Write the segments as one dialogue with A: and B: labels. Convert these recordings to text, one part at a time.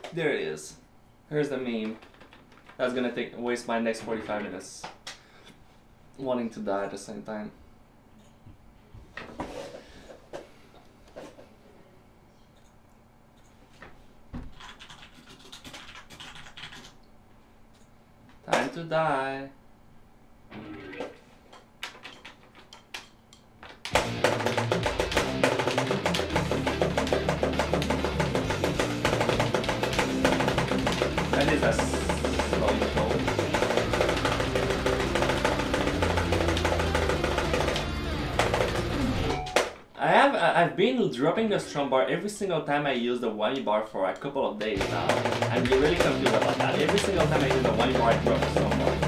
A: There it is. Here's the meme. That's gonna waste my next 45 minutes. Wanting to die at the same time. Time to die. That is a slow intro. I've been dropping the strum bar every single time I use the whammy bar for a couple of days now. I'm really confused about that. Every single time I use the whammy bar, I drop the strum bar.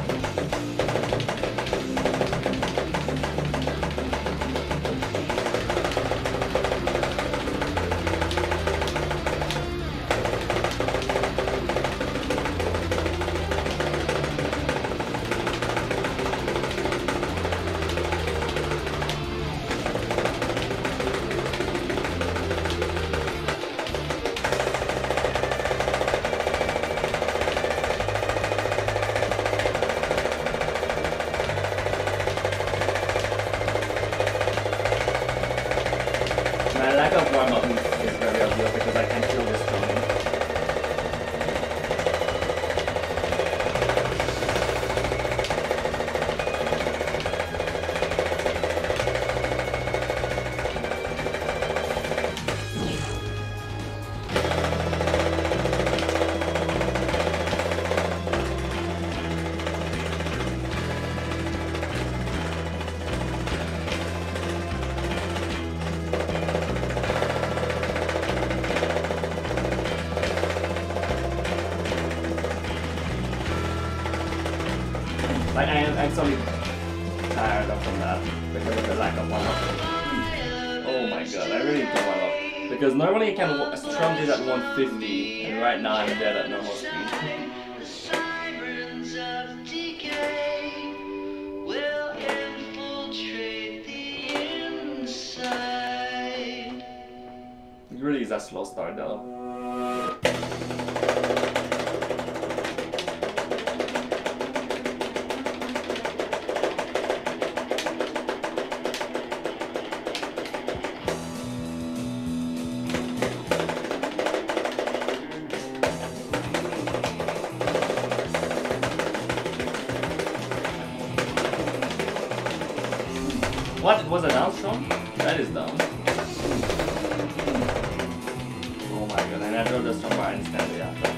A: My lack of warm-up is very obvious because I can feel this strumming. Like I am actually tired from that because of the lack of warm-up. Oh my god, I really need to warm up. Because normally I can strum this at 150 and right now I'm dead at normal speed. It really is a slow start though. What? It was a down strum? That is down. Oh my god, and I drove the strum bar instantly after.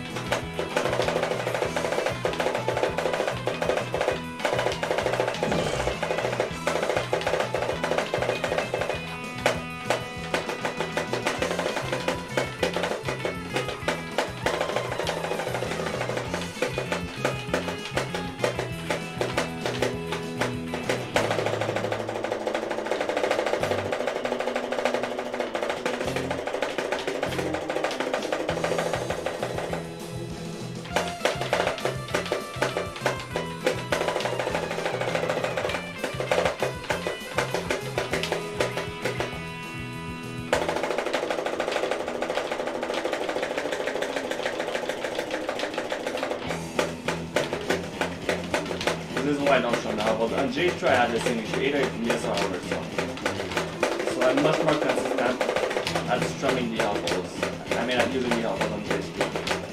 A: This is why I don't strum the elbows. On J2 I had the same issue, either it miss or overstrum. So I'm much more consistent at strumming the elbows. I mean, I'm using the elbows on J2.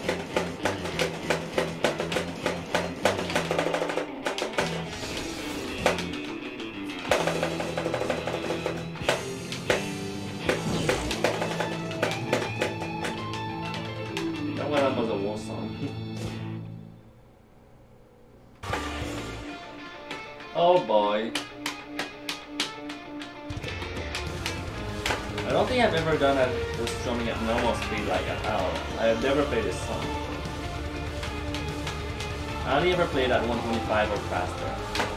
A: That one was a war song. Oh boy. I don't think I've ever done the strumming at normal speed like at all. I have never played this song. I only ever played at 125 or faster.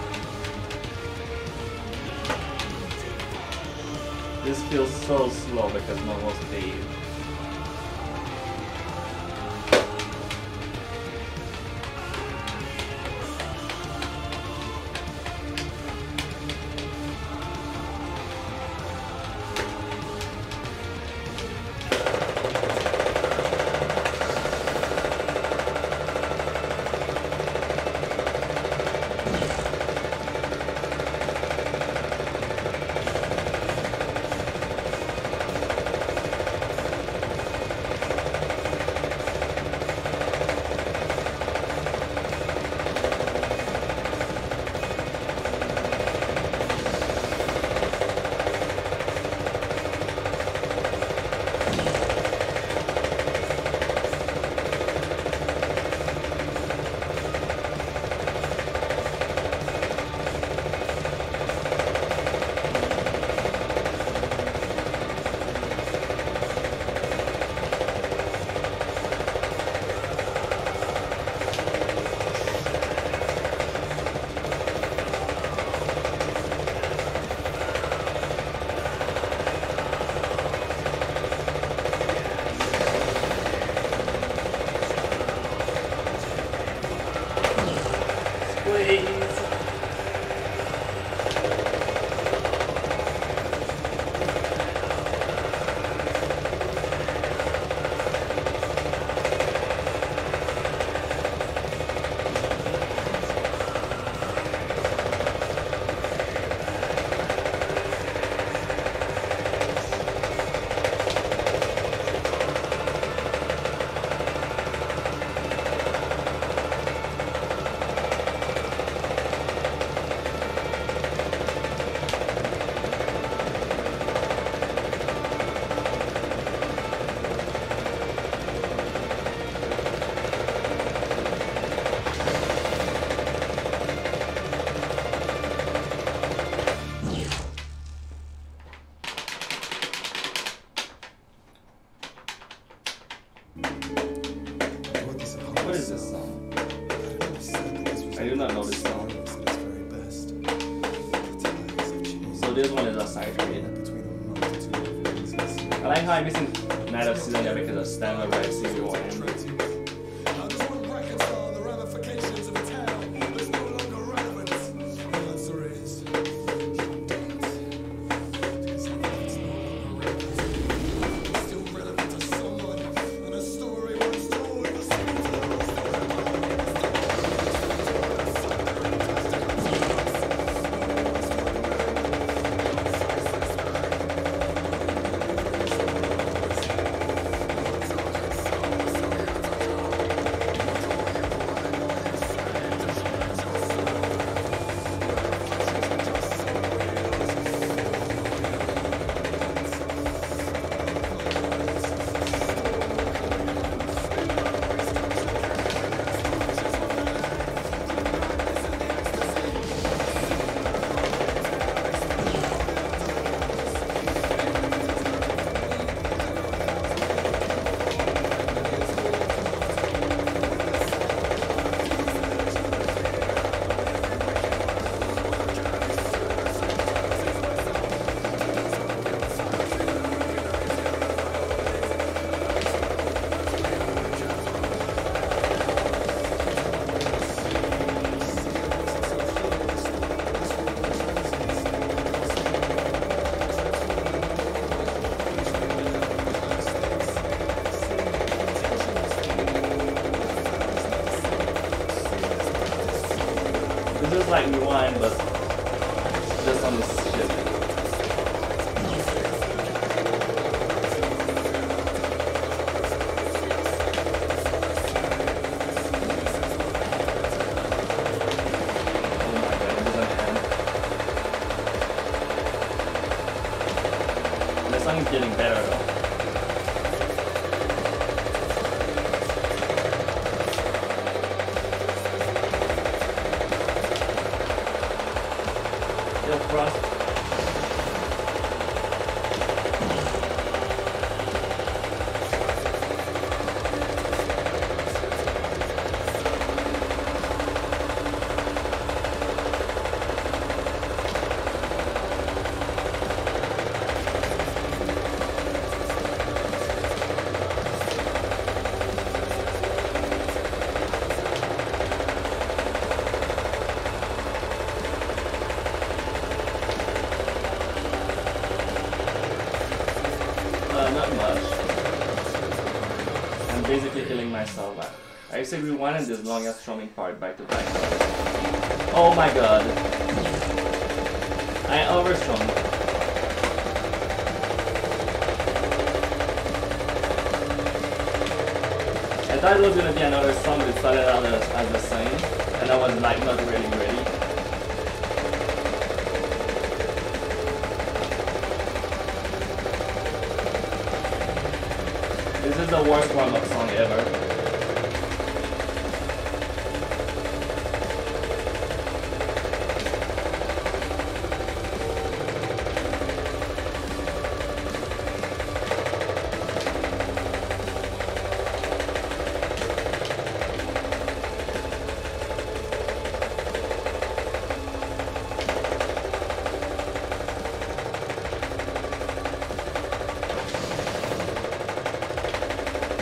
A: This feels so slow because normal speed. please. What is this song? I do not know this song. So this one is a side read. I like how I'm missing Night of Sidonia because of standard by FC'd Rewind. This is like Rewind, but just on this ship. Oh my god, it doesn't end. The song is getting better though. Frost. Not much. I'm basically killing myself. I used to rewind this long ass strumming part back to back. Oh my god. I overstrummed. I thought it was gonna be another song that started out as the same, and I was like not really ready. This is the worst warm-up song ever.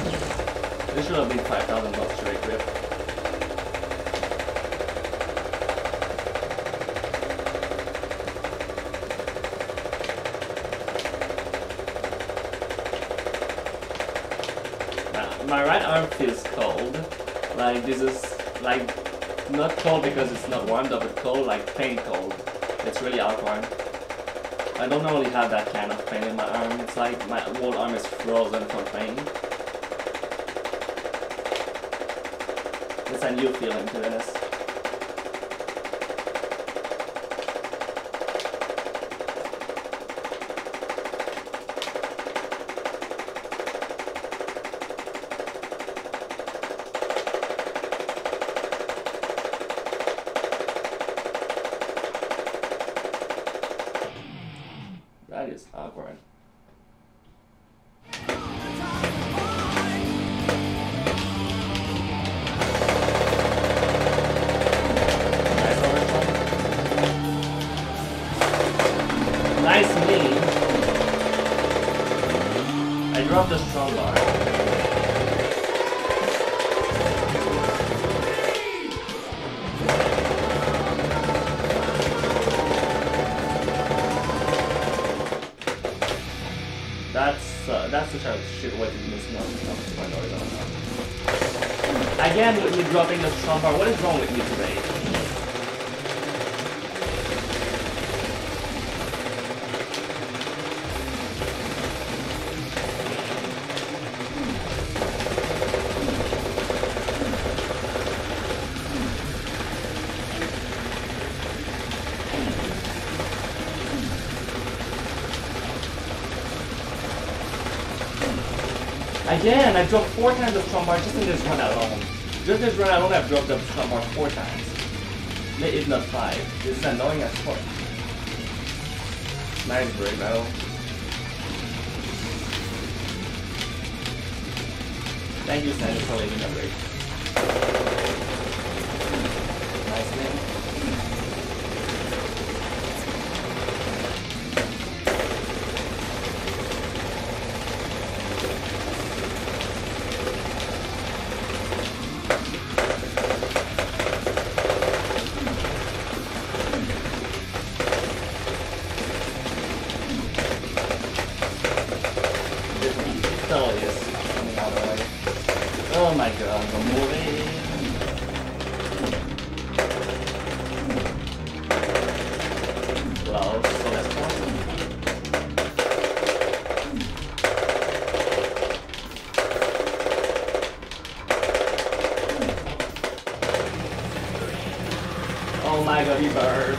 A: This should have been $5,000 straight rip. My right arm feels cold. Like this is like not cold because it's not warmed up, but cold like pain cold. It's really awkward. I don't normally have that kind of pain in my arm. It's like my whole arm is frozen from pain. It's a new feeling to this. That is awkward. Nice knee. I dropped the strum bar. That's such a shit way to miss Again with me dropping the strum bar. What is wrong with me today? Again, I dropped 4 times the strum bar just in this run alone. Just this run alone, I've dropped the strum bar 4 times. Maybe if not 5. This is annoying as fuck. Nice break battle. Thank you, Sandy, for leaving a break. Nice name. Oh my god, the movie. Well, so that's awesome. Oh my god, he burned.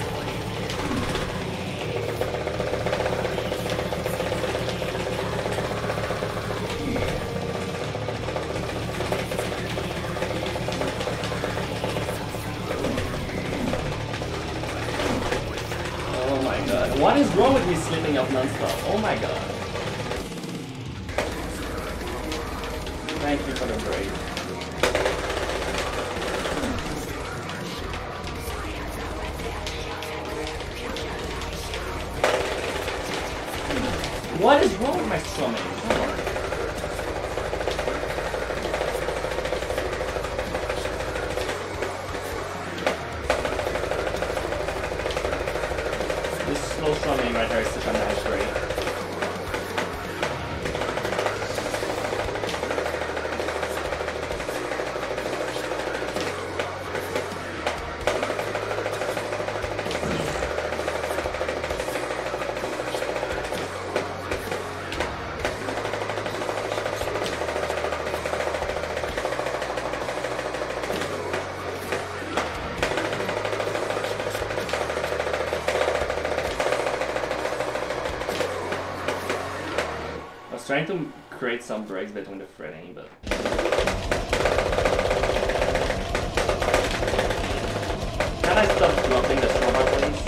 A: What is wrong with me sleeping up non-stop? Oh my god. Thank you for the break. What is wrong with my strumming? Come on. Slow strumming right there is such a nice break. Trying to create some breaks between the fretting, but can I stop dropping the strum bar, please?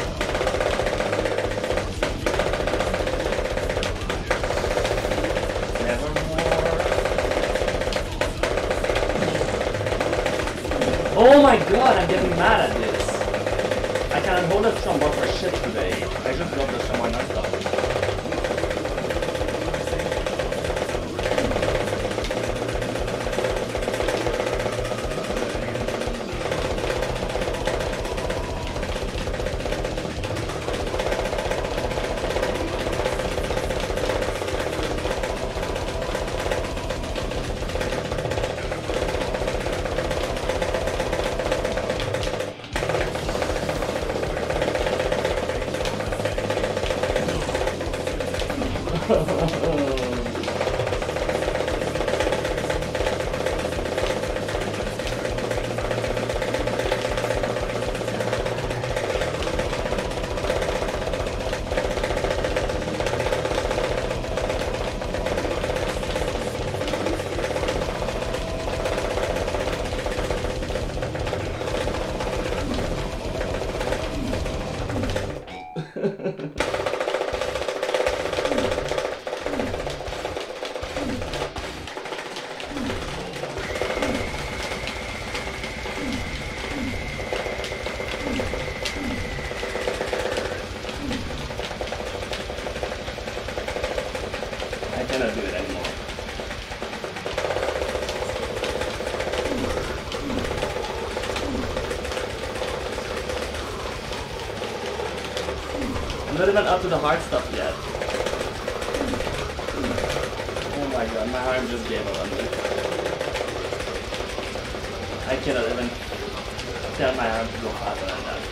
A: Nevermore. Oh my god, I'm getting mad at this. I can't hold the strum bar for shit today. I just dropped the strum bar non-stop. not even up to the hard stuff yet. Oh my god, my arm just gave up on me. I cannot even tell my arm to go faster than that.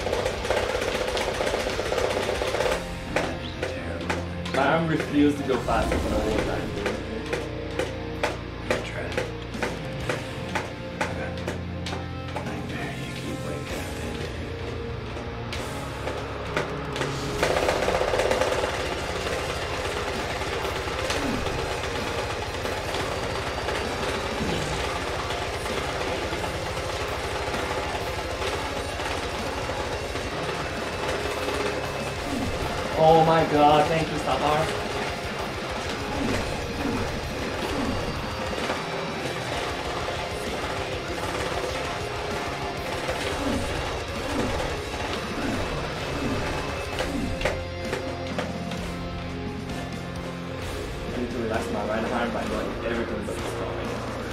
A: My arm refused to go faster for the whole time. Oh my god, thank you, Sahar. I need to relax my right arm by doing everything but strumming.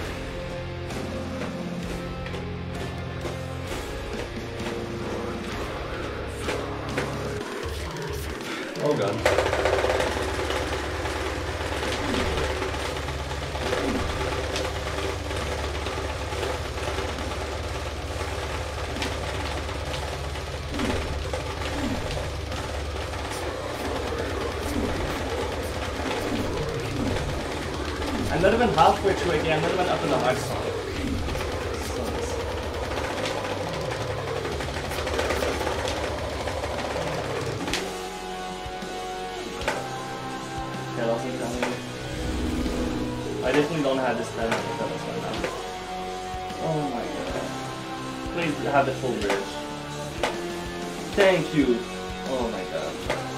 A: Oh god. I'm not even halfway through again, I'm not even up in the hard song. Telos is coming. I definitely don't have this time for Telos right now. Oh my god. Please have the full bridge. Thank you. Oh my god.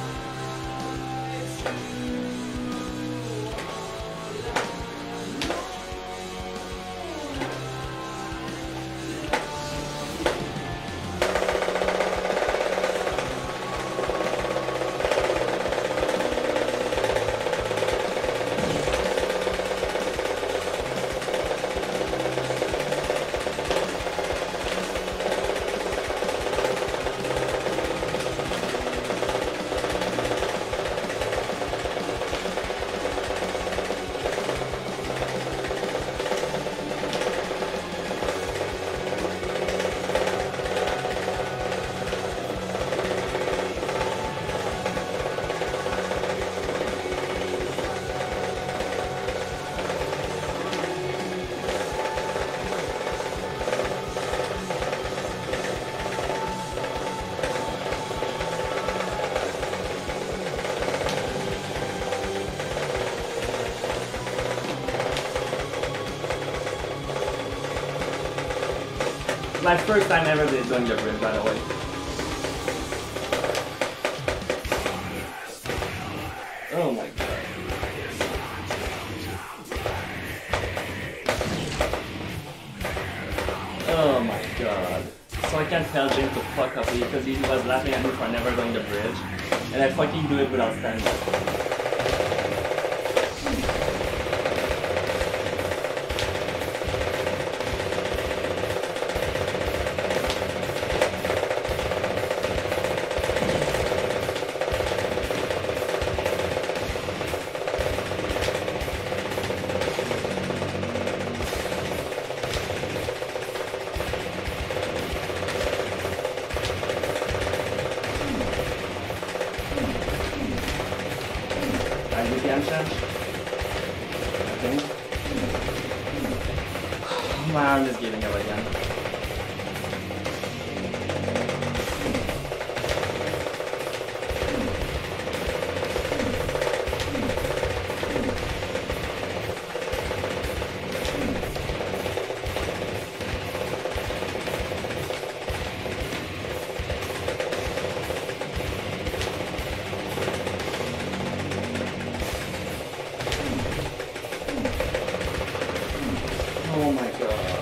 A: My first time ever doing the bridge, by the way. Oh my god. Oh my god. So I can't tell Jim to fuck up because he was laughing at me for never doing the bridge. And I fucking do it without standing. My arm is giving up again. Oh my god.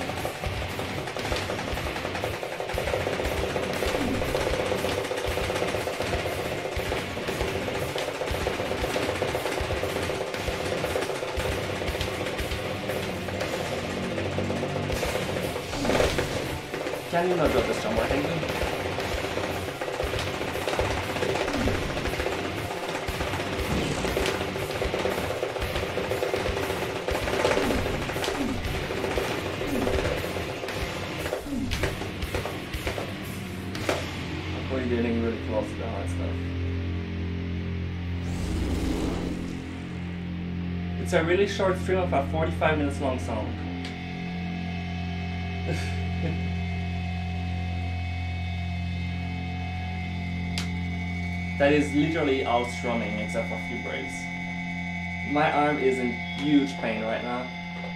A: Can you not drop this somewhere? Thank you. close to the hard stuff. It's a really short stream of a 45 minutes long song. That is literally all strumming except for a few breaks. My arm is in huge pain right now.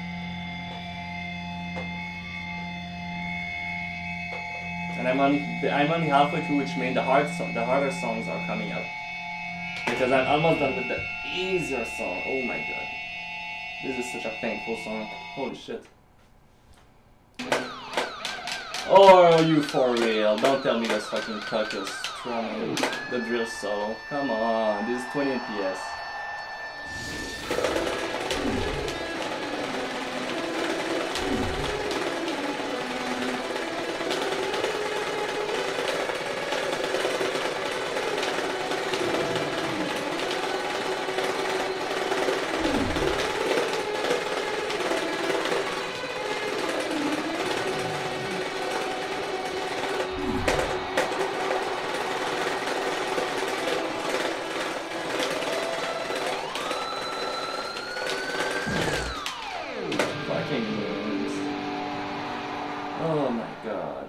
A: And I'm only halfway through, which means the harder songs are coming up. Because I'm almost done with the easier song. Oh my god. This is such a painful song. Holy shit. Oh, are you for real? Don't tell me this fucking cut is strumming the drill solo. Come on, this is 20 FPS. Oh my god.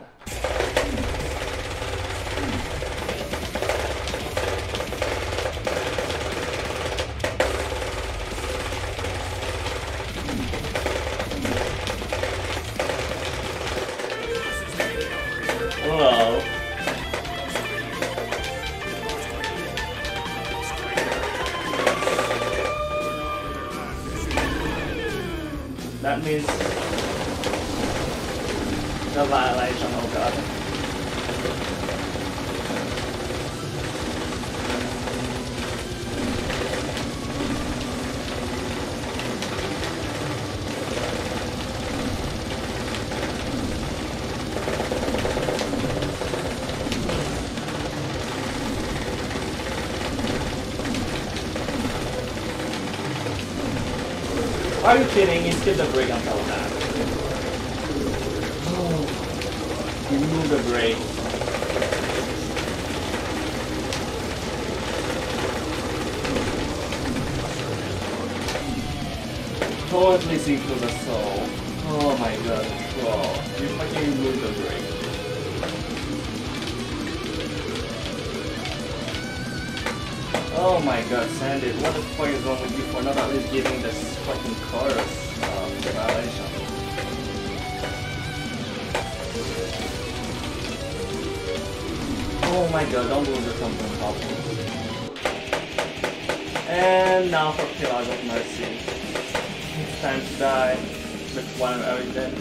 A: Hello. That means the violation, oh god. Are you kidding? He skipped the break until that. Remove the brake. Totally see through the soul. Oh my god, bro. You fucking remove the brake. Oh my god, Sandy, what the fuck is wrong with you for not at least giving this fucking chorus violation? Oh my god, don't lose your something possible. And now for Telos of Mercy. It's time to die with one everything.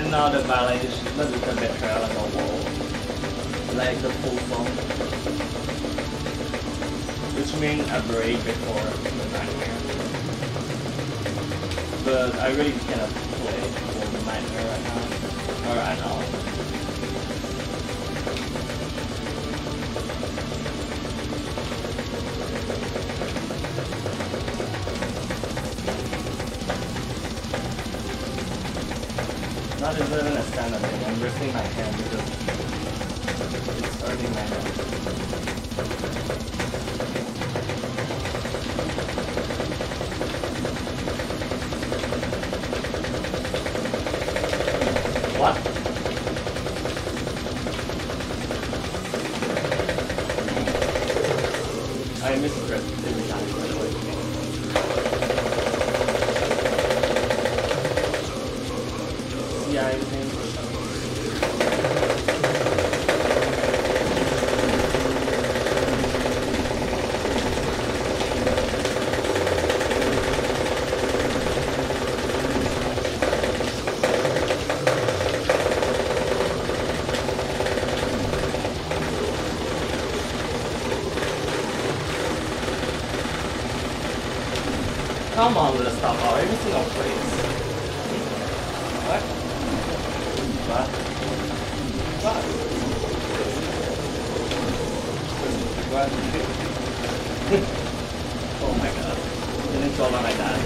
A: now the ballad is a little bit better like a wall. Like the full song. Which means a break before the nightmare. But I really cannot play for the nightmare right now. Or at all. Not even a stand-up thing, I'm lifting my hand because it's hurting my hand. What? I mispressed every time, by the way. Yeah, I think. Come on, let's stop. Oh, every single place. What? What? What? What? Oh my god. Didn't fall on my dad.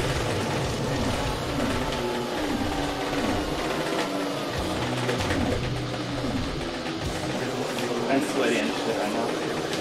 A: I'm sweaty and shit right now.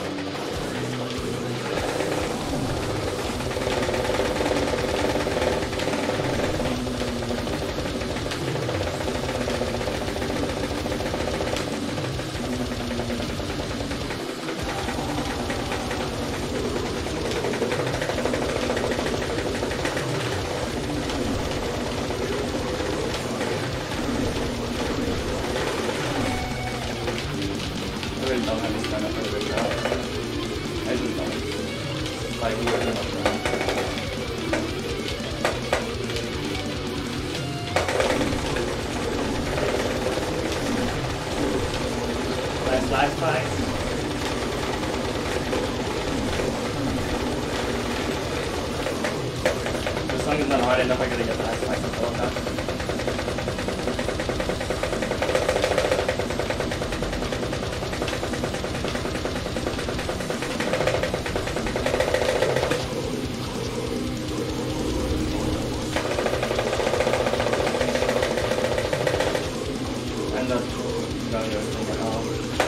A: Last fight. The song is not hard enough, I gotta get the last fight to fill up. And that's going to go off.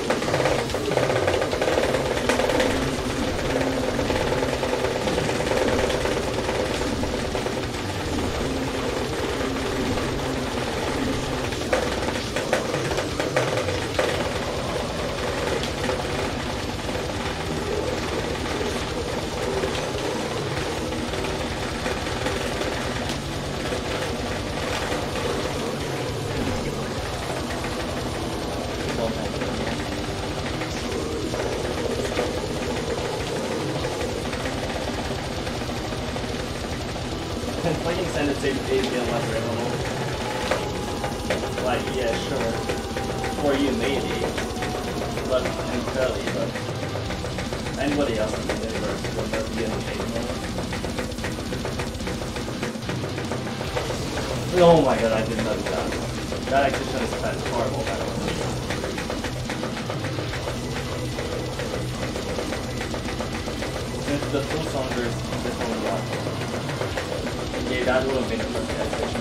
A: Playing Senate State is less available. Like, yeah, sure. For you, maybe. But, entirely, but anybody else in the universe will never be entertainable. Oh my god, I did not do that. That execution is horrible, by the way. Since the full sounder is definitely up. Yeah, that would have been a perfect execution.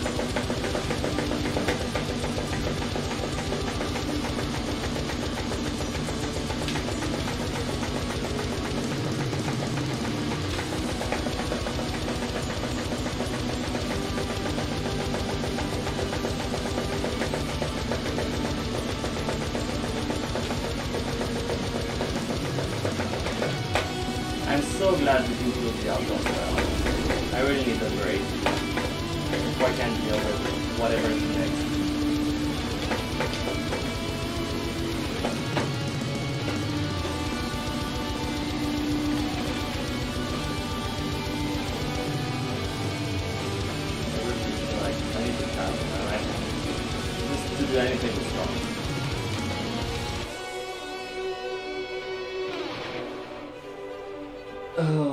A: I'm so glad we do the outdoor style. I really need a break. Before I can deal with whatever is next. Like, I need to tap, alright? anything to strum. Oh.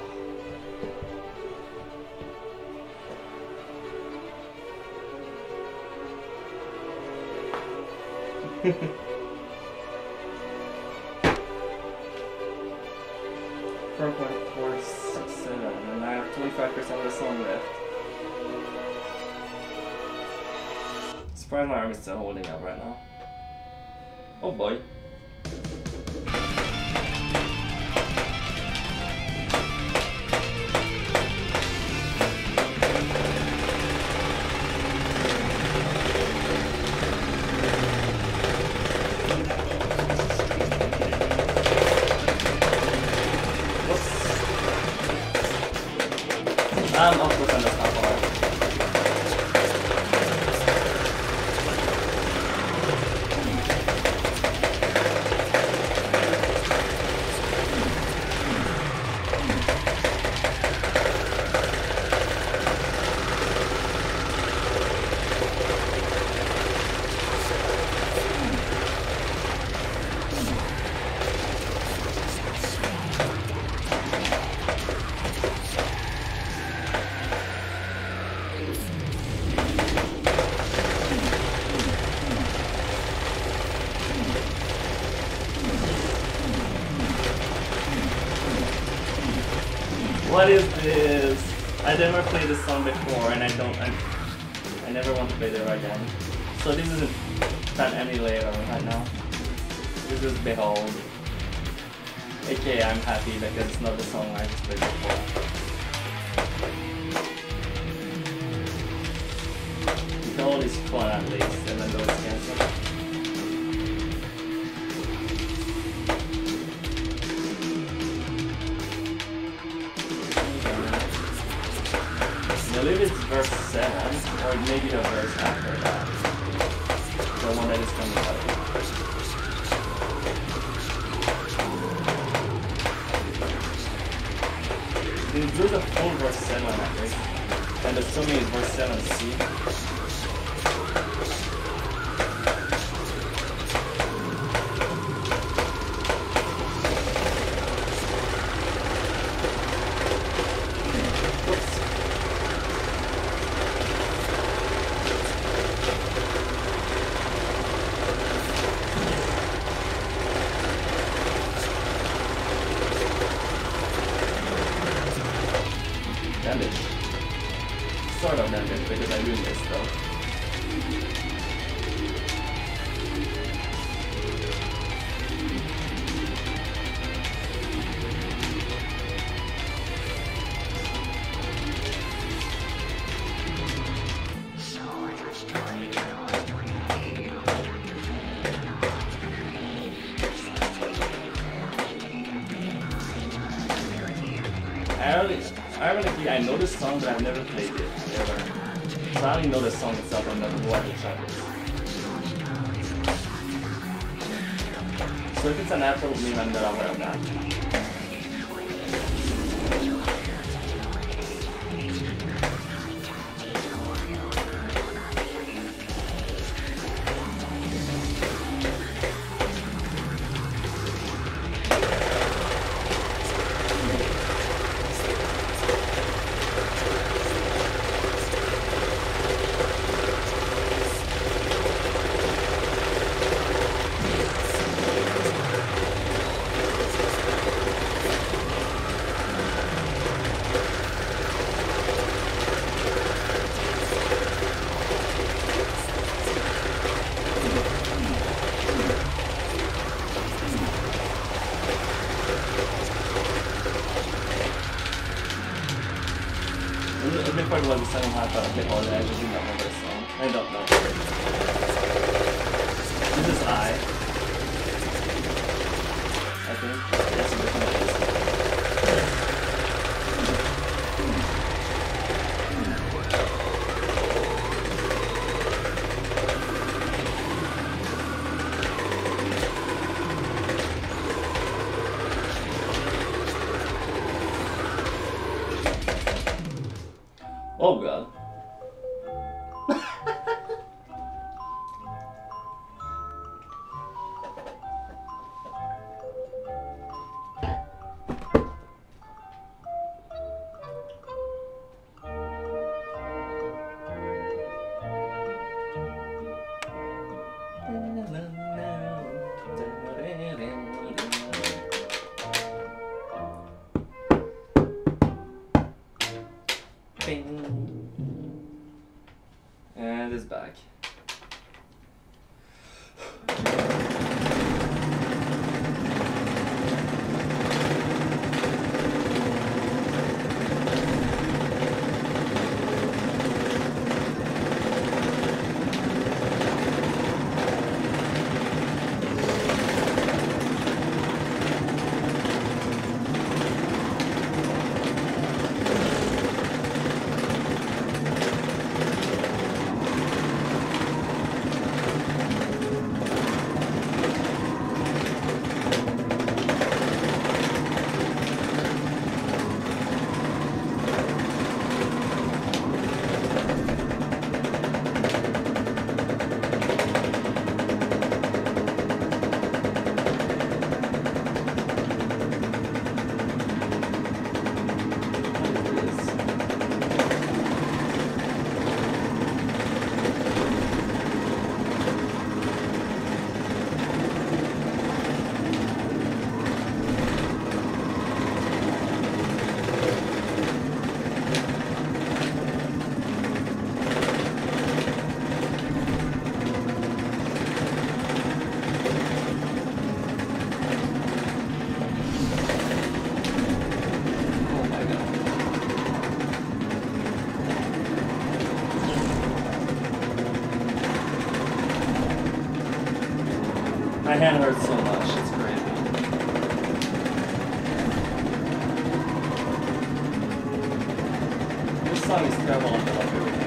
A: 4.467, and I have 25% of the song left. Surprised my arm is still holding up right now. Oh boy. I'm off with on the top bar. What is this? I never played this song before, and I never want to play it again. So this isn't Fan Emulator right now. This is Behold. AKA I'm happy because it's not the song I just played before. Behold is fun at least, even though it's cancelled. I believe it's verse 7, or maybe a verse after that. The one that is coming out. It includes a full verse 7, I think. And assuming it's verse 7C. Damage. Sort of damage because I do this though. Ironically, I know this song, but I've never played it, ever. So I only know the song itself and never what the track is. So if it's an Apple, maybe I'm not aware of that. Before it was the second half of the whole, I just didn't know this song. I don't know. This is I think. Yes, it Oh god. Bing. And it's back. My hand hurts so much, it's crazy. This song is terrible on top of everything.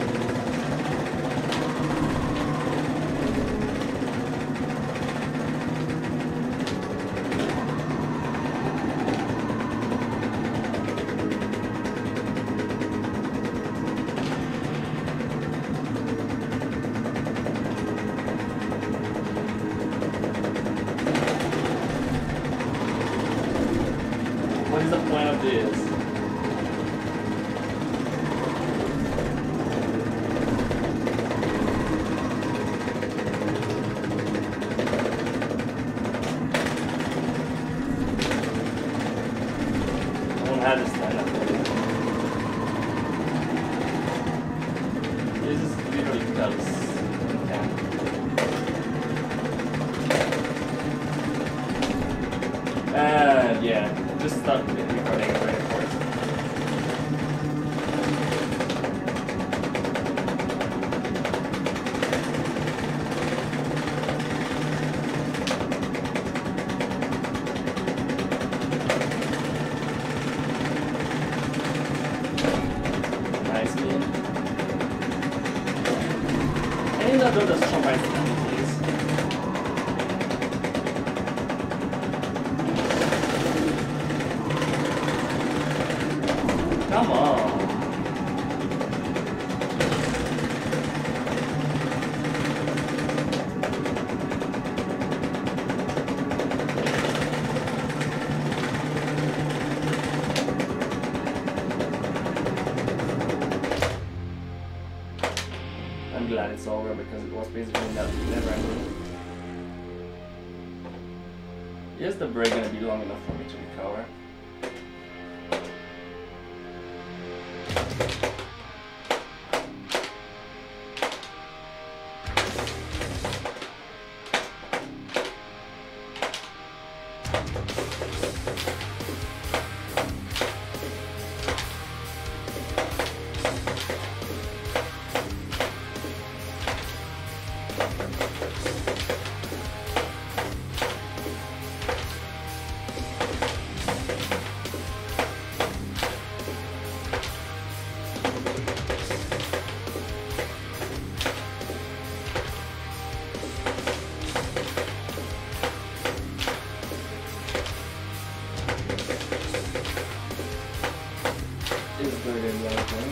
A: What is the point of this? I won't have this line up. This is literally Telos. And yeah, just start recording right for it. Nice man. I need to do the strum by strum, please. Come on. I'm glad it's over because it was basically never ending. Is the break gonna be long enough for me to recover? Is good in the thing.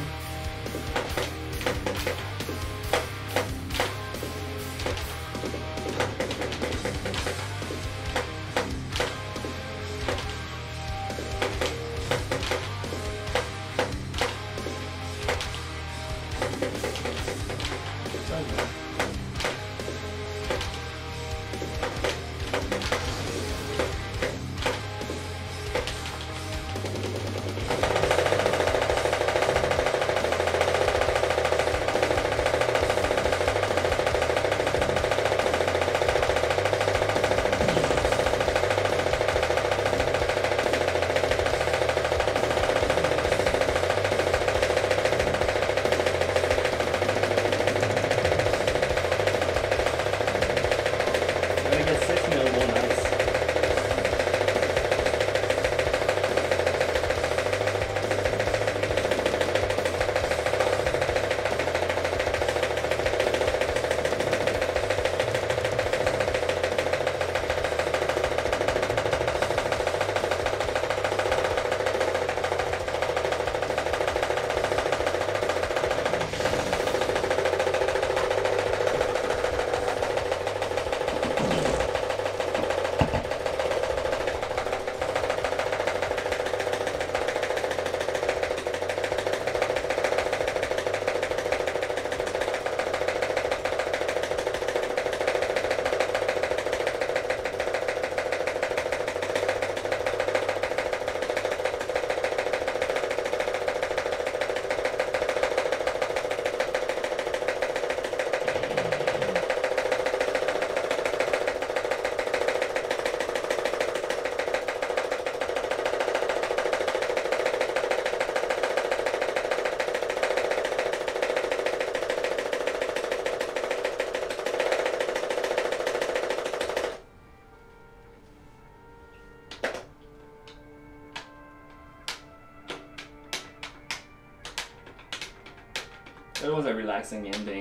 A: It was a relaxing ending.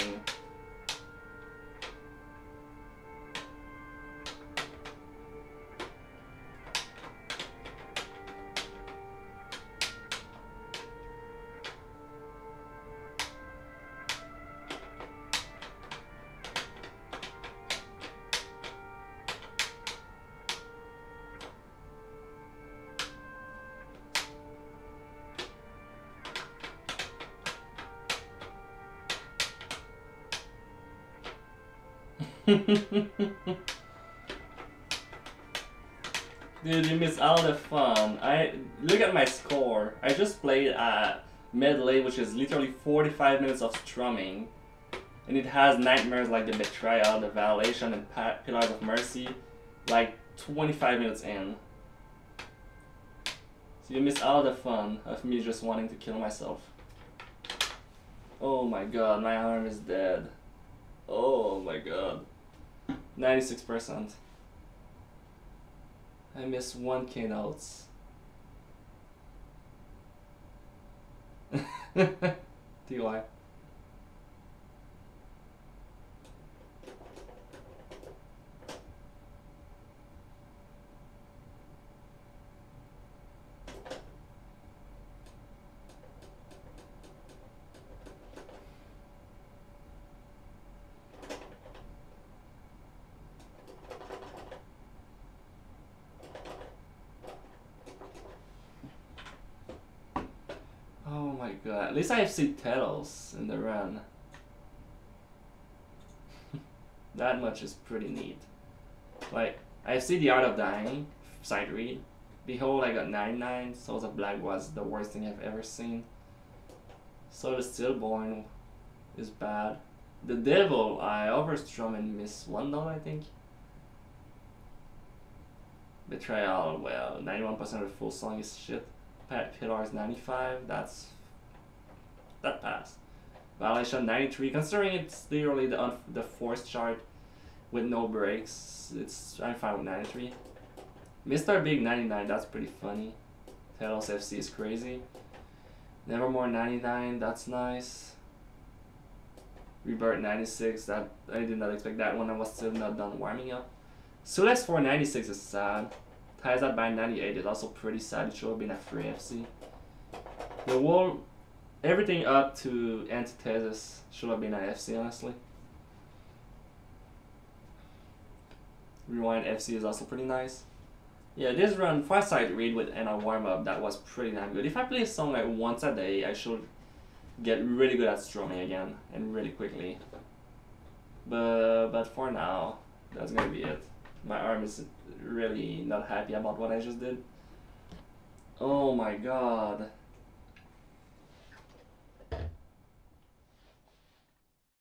A: Dude, you miss all the fun. Look at my score. I just played a medley, which is literally 45 minutes of strumming, and it has nightmares like the Betrayal, the Violation, and Pillars of Mercy, like 25 minutes in. So you miss all the fun of me just wanting to kill myself. Oh my god, my arm is dead. Oh my god. 96%. I missed 1K notes. TY. Oh my god, at least I have seen Telos in the run. That much is pretty neat. Like, I see The Art of Dying, side read. Behold, I got 99, Souls of Black was the worst thing I've ever seen. So the Stillborn is bad. The Devil, I overstrum and miss $1, I think. Betrayal, well, 91% of the full song is shit. Pillars 95, that passed. Violation 93, considering it's literally the fourth chart with no breaks, I'm fine with 93. Mr. Big 99, that's pretty funny. Telos FC is crazy. Nevermore 99, that's nice. Rebirth 96, that I did not expect that one. I was still not done warming up. Sulex 496 is sad. Ties That by 98 is also pretty sad. It should have been a free FC. The whole, everything up to Antithesis should have been an FC, honestly. Rewind FC is also pretty nice. Yeah, this run, 5-side read with and a warm up, that was pretty damn good. If I play a song like once a day, I should get really good at strumming again and really quickly. But for now, that's gonna be it. My arm is really not happy about what I just did. Oh my god.